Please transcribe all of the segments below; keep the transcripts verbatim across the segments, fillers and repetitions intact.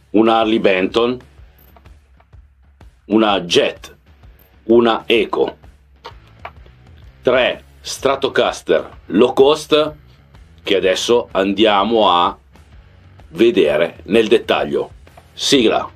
una Harley Benton, una Jet, una Eco, tre Stratocaster low cost che adesso andiamo a vedere nel dettaglio. Sigla.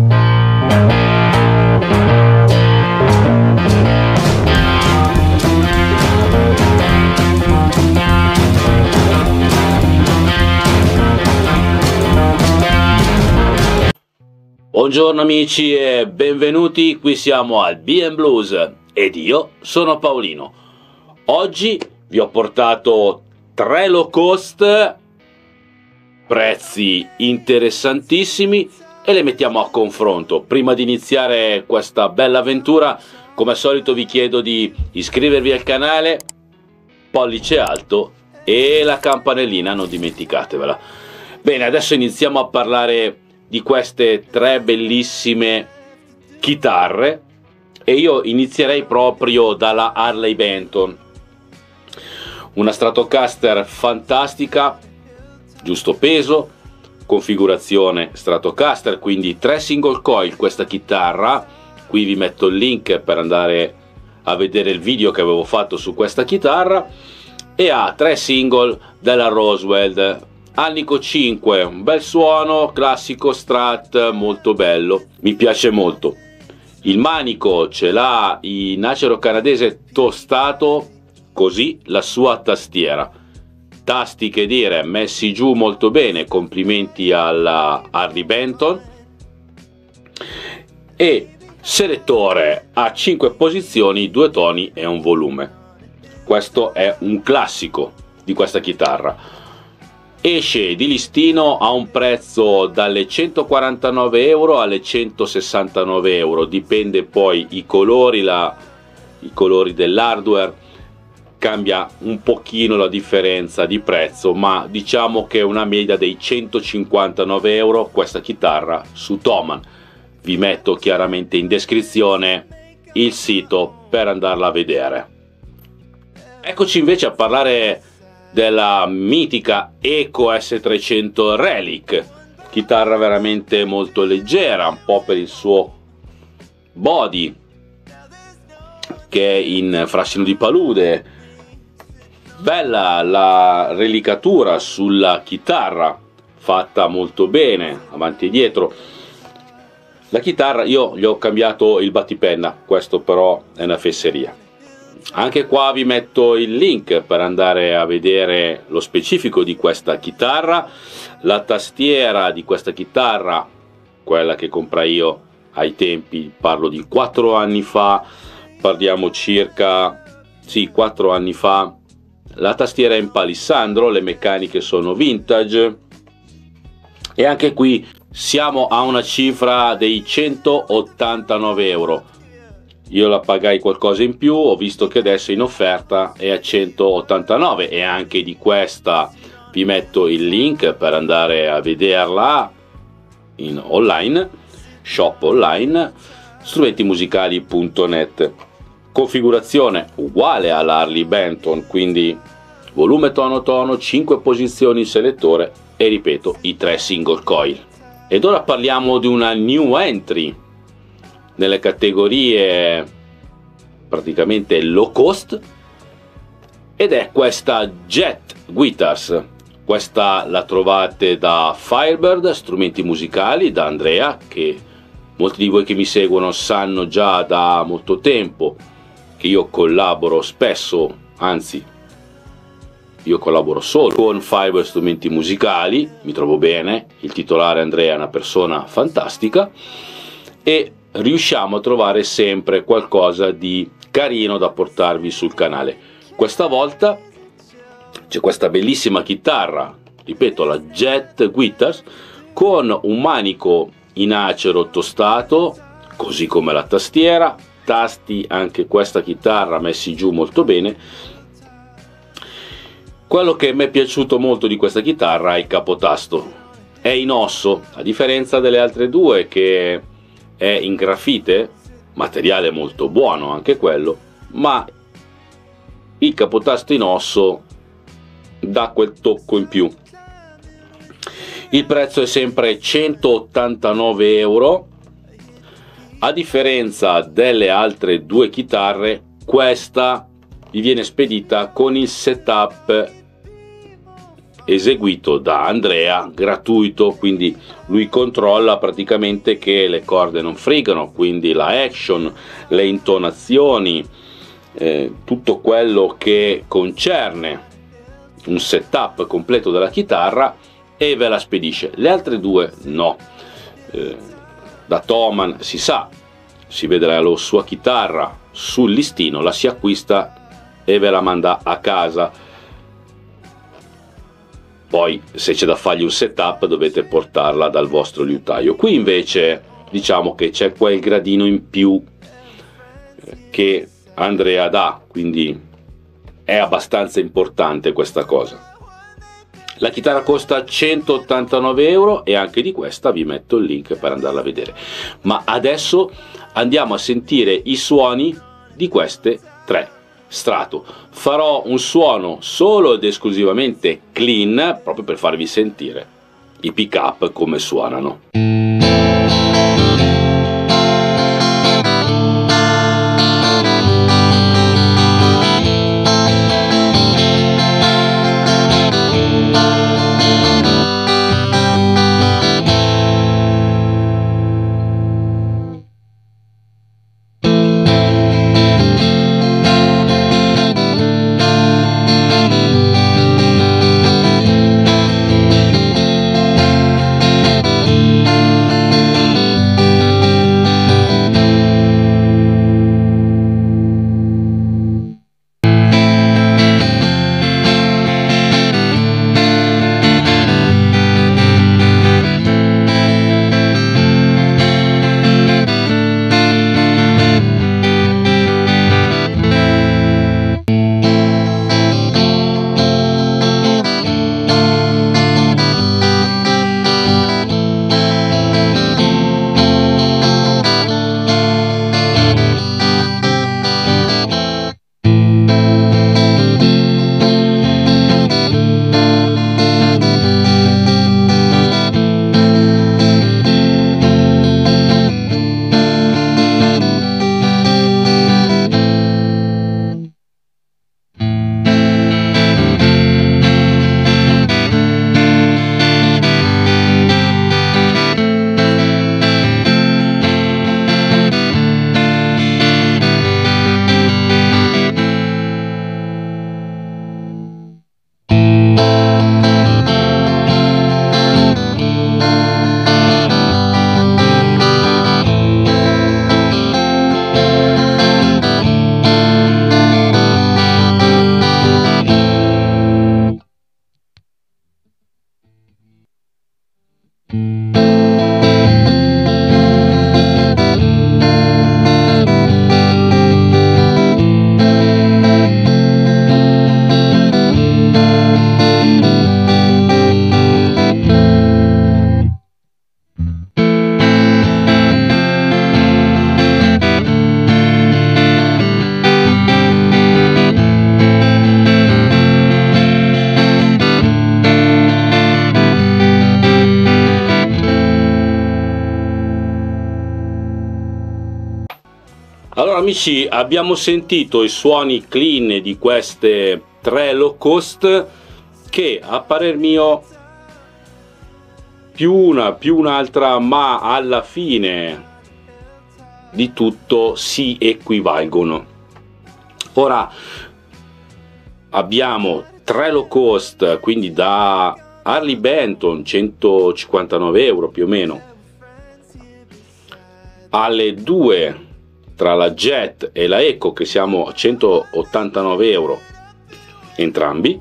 Buongiorno amici e benvenuti, qui siamo al B and Blues ed io sono Paolino. Oggi vi ho portato tre low cost, prezzi interessantissimi e le mettiamo a confronto. Prima di iniziare questa bella avventura, come al solito vi chiedo di iscrivervi al canale, pollice alto e la campanellina, non dimenticatevela. Bene, adesso iniziamo a parlare di queste tre bellissime chitarre e io inizierei proprio dalla Harley Benton, una Stratocaster fantastica, giusto peso, configurazione Stratocaster, quindi tre single coil questa chitarra. Qui vi metto il link per andare a vedere il video che avevo fatto su questa chitarra, e ha tre single della Roswell Alnico cinque, un bel suono, classico Strat, molto bello, mi piace molto. Il manico ce l'ha in acero canadese tostato, così la sua tastiera. Tasti, che dire, messi giù molto bene, complimenti alla Harley Benton. E selettore a cinque posizioni, due toni e un volume. Questo è un classico di questa chitarra. Esce di listino a un prezzo dalle centoquarantanove euro alle centosessantanove euro, dipende poi i colori, la, i colori dell'hardware, cambia un pochino la differenza di prezzo, ma diciamo che è una media dei centocinquantanove euro questa chitarra su Thomann. Vi metto chiaramente in descrizione il sito per andarla a vedere. Eccoci invece a parlare della mitica Eco S trecento Relic, chitarra veramente molto leggera, un po' per il suo body che è in frascino di palude. Bella la relicatura sulla chitarra, fatta molto bene avanti e dietro. La chitarra io gli ho cambiato il battipenna, questo però è una fesseria. Anche qua vi metto il link per andare a vedere lo specifico di questa chitarra. La tastiera di questa chitarra, quella che comprai io ai tempi, parlo di quattro anni fa, parliamo circa, sì, quattro anni fa. La tastiera è in palissandro, le meccaniche sono vintage e anche qui siamo a una cifra dei centottantanove euro. Io la pagai qualcosa in più, ho visto che adesso in offerta è a centottantanove, e anche di questa vi metto il link per andare a vederla in online, shop online, strumentimusicali punto net. Configurazione uguale alla Harley Benton, quindi volume, tono, tono, cinque posizioni selettore e, ripeto, i tre single coil. Ed ora parliamo di una new entry nelle categorie praticamente low cost, ed è questa Jet Guitars. Questa la trovate da Firebird Strumenti Musicali, da Andrea, che molti di voi che mi seguono sanno già da molto tempo che io collaboro spesso, anzi io collaboro solo con Firebird Strumenti Musicali, mi trovo bene, il titolare Andrea è una persona fantastica e riusciamo a trovare sempre qualcosa di carino da portarvi sul canale. Questa volta c'è questa bellissima chitarra, ripeto, la Jet Guitars, con un manico in acero tostato, così come la tastiera, tasti anche questa chitarra messi giù molto bene. Quello che mi è piaciuto molto di questa chitarra è il capotasto, è in osso, a differenza delle altre due che è in grafite, materiale molto buono anche quello, ma il capotasto in osso dà quel tocco in più. Il prezzo è sempre centottantanove euro. A differenza delle altre due chitarre, questa vi viene spedita con il setup eseguito da Andrea, gratuito, quindi lui controlla praticamente che le corde non frigano, quindi la action, le intonazioni, eh, tutto quello che concerne un setup completo della chitarra, e ve la spedisce. Le altre due no. Eh, da Thomann si sa, si vede la sua chitarra sul listino, la si acquista e ve la manda a casa. Poi se c'è da fargli un setup dovete portarla dal vostro liutaio. Qui invece diciamo che c'è quel gradino in più che Andrea dà, quindi è abbastanza importante questa cosa. La chitarra costa centottantanove euro e anche di questa vi metto il link per andarla a vedere. Ma adesso andiamo a sentire i suoni di queste tre Strato. Farò un suono solo ed esclusivamente clean, proprio per farvi sentire i pick up come suonano. Allora amici, abbiamo sentito i suoni clean di queste tre low cost che a parer mio più una più un'altra, ma alla fine di tutto si equivalgono. Ora abbiamo tre low cost, quindi da Harley Benton centocinquantanove euro più o meno, alle due tra la Jet e la Echo che siamo a centottantanove euro entrambi.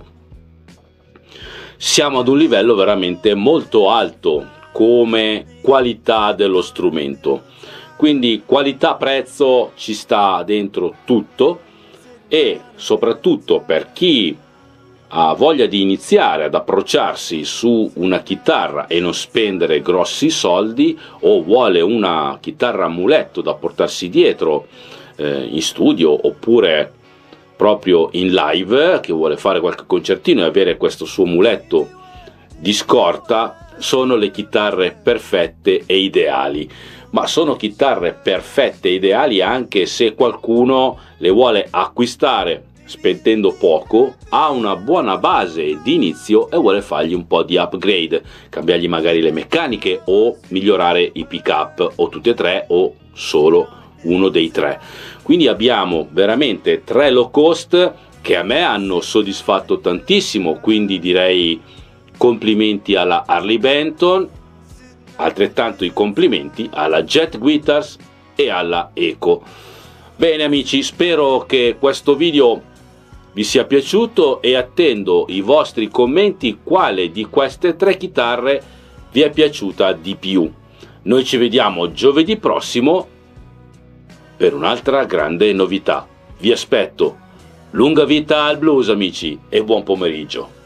Siamo ad un livello veramente molto alto come qualità dello strumento, quindi qualità prezzo ci sta dentro tutto, e soprattutto per chi ha voglia di iniziare ad approcciarsi su una chitarra e non spendere grossi soldi, o vuole una chitarra a muletto da portarsi dietro eh, in studio oppure proprio in live, che vuole fare qualche concertino e avere questo suo muletto di scorta, sono le chitarre perfette e ideali, ma sono chitarre perfette e ideali anche se qualcuno le vuole acquistare spendendo poco, ha una buona base di inizio e vuole fargli un po' di upgrade, cambiargli magari le meccaniche o migliorare i pick up, o tutti e tre o solo uno dei tre. Quindi abbiamo veramente tre low cost che a me hanno soddisfatto tantissimo, quindi direi complimenti alla Harley Benton, altrettanto i complimenti alla Jet Guitars e alla Eco. Bene amici, spero che questo video vi sia piaciuto e attendo i vostri commenti quale di queste tre chitarre vi è piaciuta di più. Noi ci vediamo giovedì prossimo per un'altra grande novità. Vi aspetto. Lunga vita al blues amici e buon pomeriggio.